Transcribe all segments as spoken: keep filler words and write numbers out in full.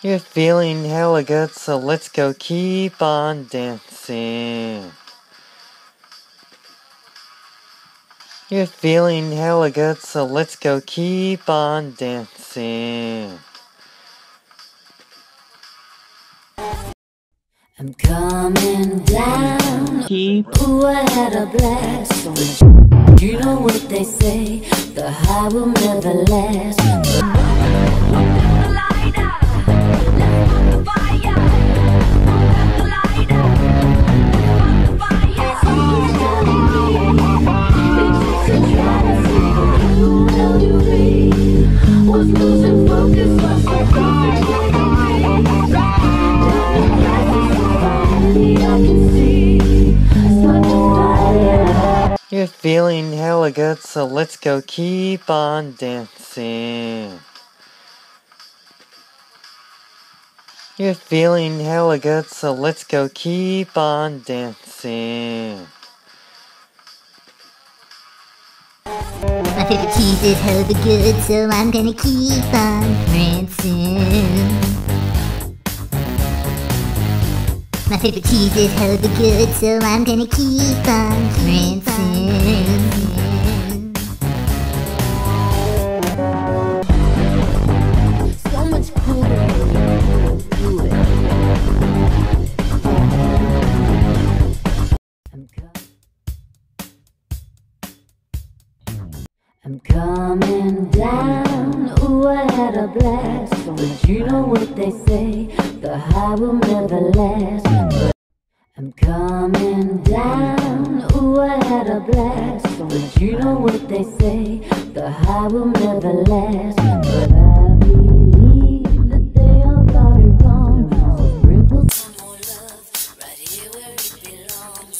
You're feeling hella good, so let's go keep on dancing. You're feeling hella good, so let's go keep on dancing. I'm coming down. Keep. Ooh, I had a blast. You know what they say, the high will never last. Was losing focus, was so You're feeling hella good, so let's go keep on dancing. You're feeling hella good, so let's go keep on dancing. My favorite cheese is hella good, so I'm gonna keep on prancing. My favorite cheese is hella good, so I'm gonna keep on prancing. so much cooler. Do it. I'm coming. I'm coming down. Ooh, I had a blast. But you know what they say, the high will never last. But I'm coming down. Ooh, I had a blast. But you know what they say, the high will never last. But I believe that they all got it wrong. So sprinkle some more love right here where it belongs.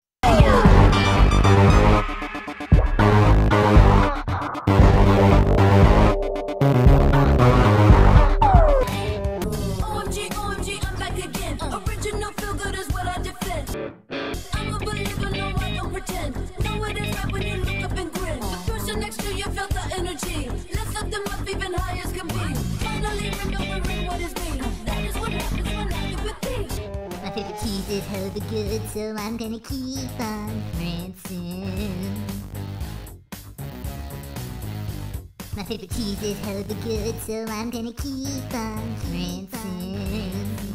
My favorite cheese is hella good, so I'm gonna keep on prancing. My favorite cheese is hella good, so I'm gonna keep on prancing.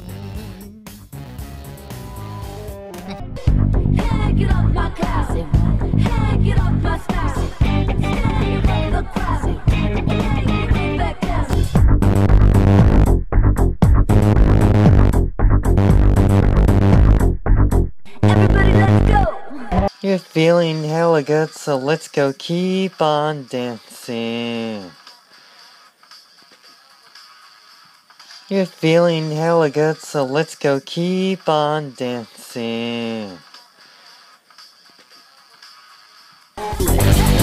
Hey, get off my classic. Hey, get off my style. Stay above the crowd. Hey, get back down. Everybody, let's go. You're feeling hella good, so let's go keep on dancing. You're feeling hella good, so let's go keep on dancing.